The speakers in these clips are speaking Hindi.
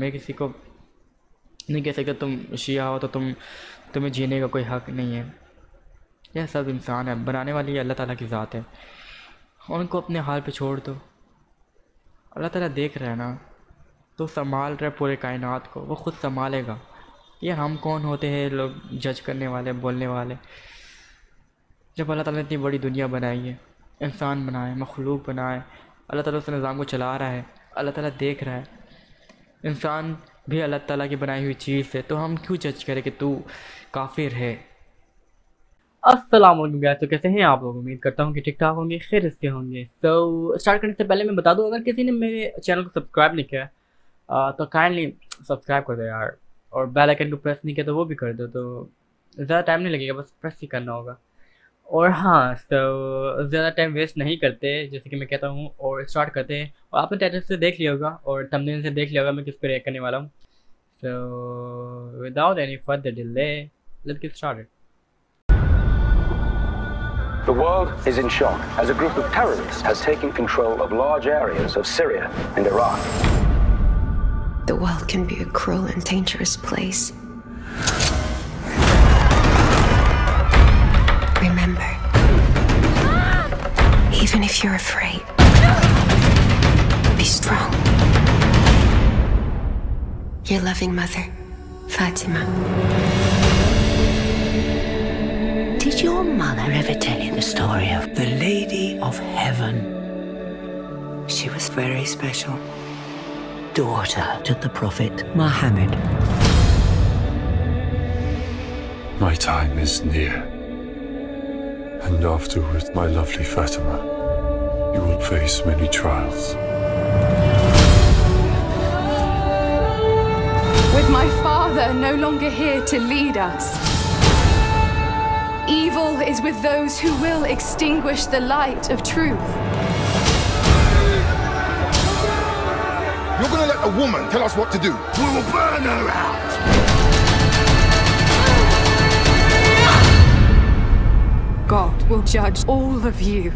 मैं किसी को नहीं कह सकता तुम शिया हो तो तुम्हें जीने का कोई हक़ नहीं है। यह सब इंसान है, बनाने वाली अल्लाह ताला की ज़ात है, उनको अपने हाल पे छोड़ दो। अल्लाह ताला देख रहा है ना, तो संभाल रहा है पूरे कायनात को, वो खुद संभालेगा। ये हम कौन होते हैं लोग जज करने वाले, बोलने वाले, जब अल्लाह ताला ने इतनी बड़ी दुनिया बनाई है, इंसान बनाए, मखलूक बनाए, अल्लाह ताला उस निज़ाम को चला रहा है, अल्लाह ताला देख रहा है। इंसान भी अल्लाह ताला की बनाई हुई चीज़ है, तो हम क्यों जज करें कि तू काफिर है। अस्सलाम वालेकुम गाइस, तो कैसे हैं आप लोग? उम्मीद करता हूँ कि ठीक ठाक होंगे, खैरियत से होंगे। तो स्टार्ट करने से पहले मैं बता दूँ, अगर किसी ने मेरे चैनल को सब्सक्राइब नहीं किया तो काइंडली सब्सक्राइब कर दो यार, और बेल आइकन को प्रेस नहीं किया तो वो भी कर दो, तो ज़्यादा टाइम नहीं लगेगा, बस प्रेस ही करना होगा। और हाँ, तो ज़्यादा टाइम वेस्ट नहीं करते, जैसे कि मैं कहता हूँ, और स्टार्ट करते हैं। और आपने टाइटल से देख लिया होगा और थंबनेल से देख लिया होगा मैं किस पर रिएक्ट करने वाला हूँ। So without any further delay, let's get started. The world is in shock as a group of terrorists has taken control of large areas of Syria and Iraq. The world can be a cruel and dangerous place. Remember, even if you're afraid, be strong. Your loving mother, Fatima. Did your mother ever tell you the story of the Lady of Heaven? She was very special. Daughter to the Prophet Muhammad. My time is near. And afterwards, my lovely Fatima, you will face many trials. With my father no longer here to lead us, evil is with those who will extinguish the light of truth. You're gonna let a woman tell us what to do? We will burn her out! God will judge all of you.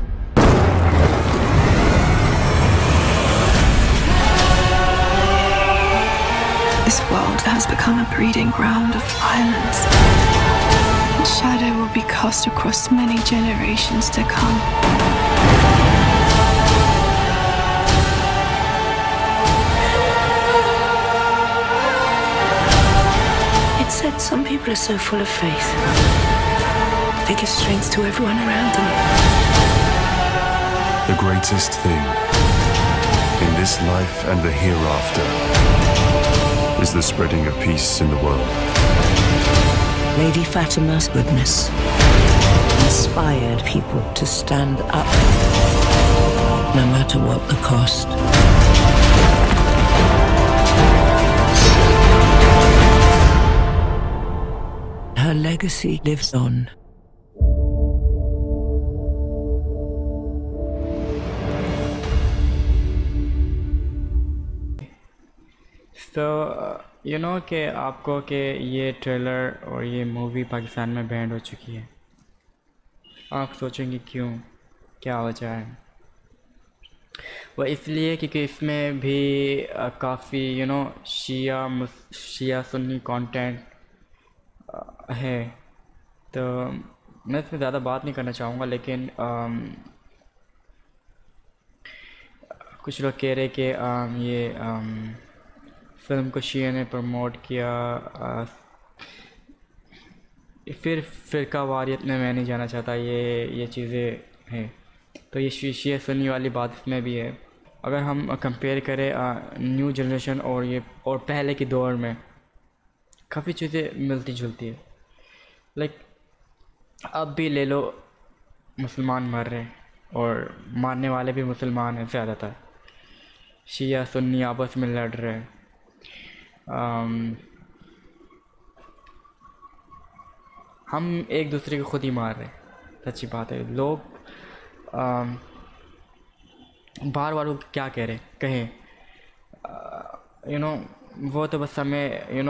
This world has become a breeding ground of violence. Shadow will be cast across many generations to come. It said some people are so full of faith, they give strength to everyone around them. The greatest thing in this life and the hereafter is the spreading of peace in the world. Lady Fatima's goodness inspired people to stand up, no matter what the cost. Her legacy lives on. तो यू नो कि आपको कि ये ट्रेलर और ये मूवी पाकिस्तान में बैंड हो चुकी है। आप सोचेंगे क्यों, क्या वजह है? वह इसलिए क्योंकि इसमें भी काफ़ी शिया सुन्नी कंटेंट है। तो मैं इसमें ज़्यादा बात नहीं करना चाहूँगा, लेकिन कुछ लोग कह रहे कि ये फिल्म को शिया ने प्रमोट किया। फिर फ़िरका वारियत में मैं नहीं जाना चाहता, ये चीज़ें हैं। तो ये शिया सुन्नी वाली बात इसमें भी है। अगर हम कंपेयर करें न्यू जनरेशन और पहले के दौर में, काफ़ी चीज़ें मिलती जुलती है। लाइक अब भी ले लो, मुसलमान मर रहे हैं और मारने वाले भी मुसलमान हैं ज़्यादातर। शिया सुन्नी आपस में लड़ रहे हैं। हम एक दूसरे को खुद ही मार रहे हैं, सच्ची बात है। लोग बार बार वो क्या कह रहे कहें, वो तो बस हमें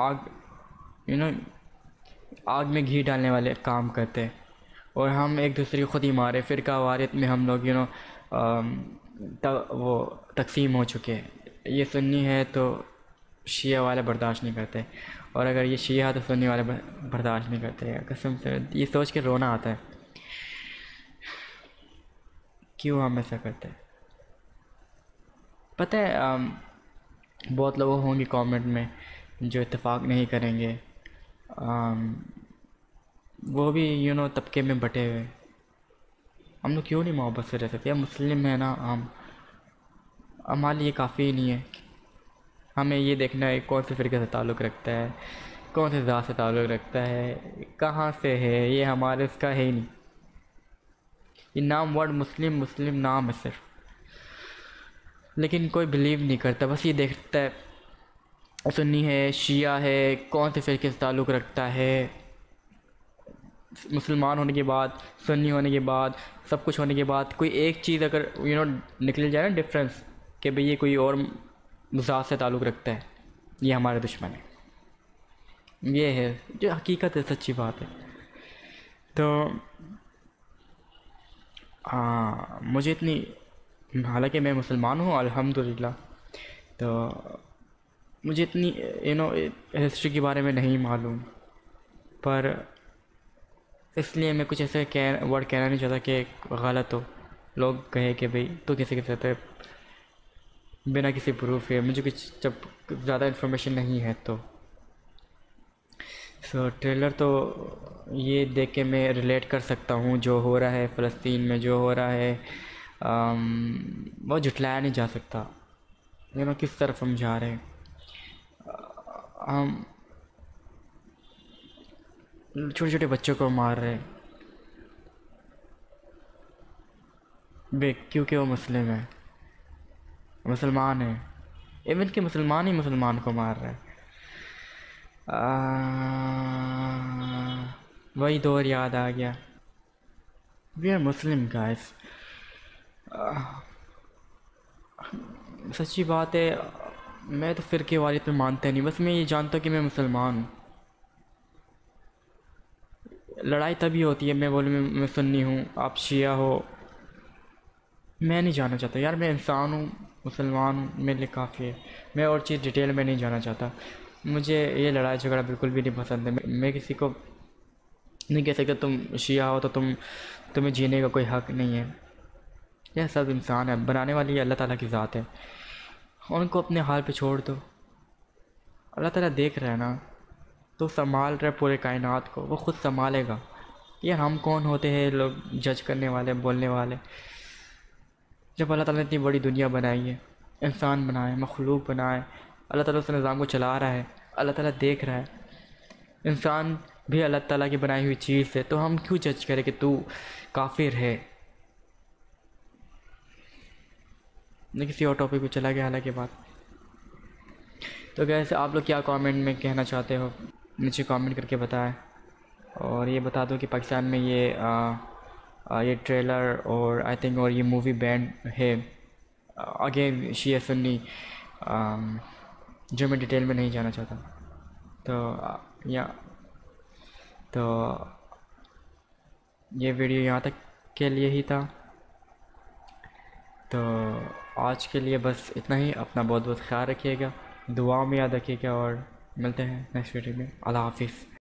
आग में घी डालने वाले काम करते हैं, और हम एक दूसरे को खुद ही मारे। फ़िरका वारियत में हम लोग वो तकसीम हो चुके हैं। ये सुन्नी है तो शिया वाले बर्दाश्त नहीं करते, और अगर ये शिया तो सुन्नी वाले बर्दाश्त नहीं करते। कसम से ये सोच के रोना आता है, क्यों हम ऐसा करते हैं। पता है बहुत लोग होंगे कमेंट में जो इत्तेफाक नहीं करेंगे, वो भी तबके में बटे हुए। हम लोग क्यों नहीं मोहब्बत से रह सकते? हम मुस्लिम हैं ना, हम हमारे लिए काफ़ी नहीं है। हमें ये देखना है कौन से फ़िरके से ताल्लुक़ रखता है, कौन से ज़ात से ताल्लुक़ रखता है, कहाँ से है, ये हमारे इसका है ही नहीं। ये नाम वर्ड मुस्लिम मुस्लिम नाम है सिर्फ, लेकिन कोई बिलीव नहीं करता। बस ये देखता है सुन्नी है, शिया है, कौन से फ़िरके से ताल्लुक़ रखता है। मुसलमान होने के बाद, सुन्नी होने के बाद, सब कुछ होने के बाद कोई एक चीज़ अगर निकल जाए ना डिफरेंस, कि भाई ये कोई और ज़ात से ताल्लुक़ रखता है, ये हमारे दुश्मन है। ये है जो हकीकत है, सच्ची बात है। तो मुझे इतनी, हालांकि मैं मुसलमान हूँ अल्हम्दुलिल्लाह, तो मुझे इतनी हिस्ट्री के बारे में नहीं मालूम, पर इसलिए मैं कुछ ऐसे वर्ड कहना नहीं चाहता कि गलत हो, लोग कहे कि भाई तो किसी के साथ बिना किसी प्रूफ है। मुझे कुछ जब ज़्यादा इन्फॉर्मेशन नहीं है तो ट्रेलर तो ये देख के मैं रिलेट कर सकता हूँ जो हो रहा है फ़लस्तीन में, जो हो रहा है वो झुटलाया नहीं जा सकता। किस तरफ हम जा रहे हैं। हम छोटे छोटे बच्चों को मार रहे हैं क्योंकि वो मुस्लिम है, मुसलमान है। इवन कि मुसलमान ही मुसलमान को मार रहा है। वही दौर याद आ गया। We are Muslim guys. सच्ची बात है, मैं तो फ़िरके वारियत में मानता नहीं, बस मैं ये जानता हूँ कि मैं मुसलमान हूँ। लड़ाई तभी होती है मैं बोलूँ मैं सुन्नी हूँ, आप शिया हो। मैं नहीं जाना चाहता यार, मैं इंसान हूँ, मुसलमान हूँ, मेरे लिए काफ़ी है। मैं और चीज़ डिटेल में नहीं जाना चाहता। मुझे ये लड़ाई झगड़ा बिल्कुल भी नहीं पसंद है। मैं किसी को नहीं कह सकता तुम शिया हो तो तुम्हें जीने का कोई हक़ नहीं है। यह सब इंसान है, बनाने वाली अल्लाह ताला की ज़ात है, उनको अपने हाल पे छोड़ दो। अल्लाह ताला देख रहा है ना, तो संभाल रहा है पूरे कायनात को, वो ख़ुद संभालेगा। यार हम कौन होते हैं लोग जज करने वाले, बोलने वाले, जब अल्लाह ताला ने इतनी बड़ी दुनिया बनाई है, इंसान बनाए, मखलूक बनाए, अल्लाह ताला उस निज़ाम को चला रहा है, अल्लाह ताला देख रहा है। इंसान भी अल्लाह ताला की बनाई हुई चीज़ है, तो हम क्यों जज करें कि तू काफिर है। मैं किसी और टॉपिक पे चला गया हालांकि बात। तो कैसे आप लोग क्या कमेंट में कहना चाहते हो, नीचे कमेंट करके बताएं। और ये बता दो कि पाकिस्तान में ये ट्रेलर और आई थिंक और ये मूवी बैंड है अगेन शिया सुन्नी, जो मैं डिटेल में नहीं जाना चाहता। तो ये वीडियो यहाँ तक के लिए ही था। तो आज के लिए बस इतना ही। अपना बहुत बहुत ख्याल रखिएगा, दुआ में याद रखिएगा, और मिलते हैं नेक्स्ट वीडियो में। अल्लाह हाफिज़।